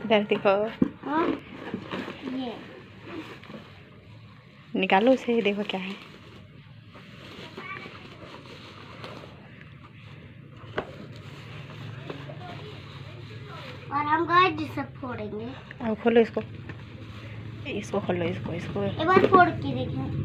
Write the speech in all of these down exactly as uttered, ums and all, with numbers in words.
इधर देखो। हाँ ये निकालो उसे, देखो क्या है। और हम गाइस जिसे फोड़ेंगे। अब खोलो इसको, इसको खोलो, इसको इसको एक बार फोड़ के देखें।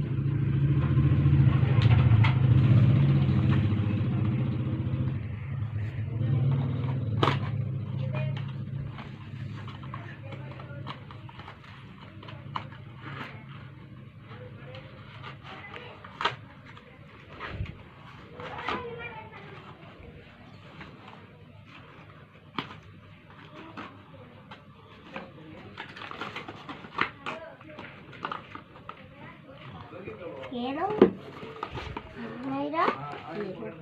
ये लो मेरा, ये लो।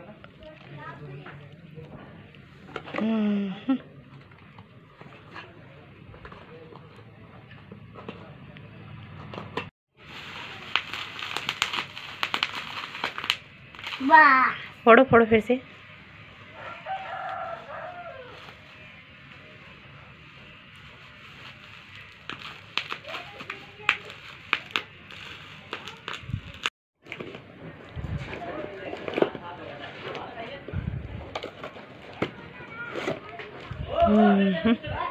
हम्म वाह, फोड़ो फोड़ो फिर से। हम्म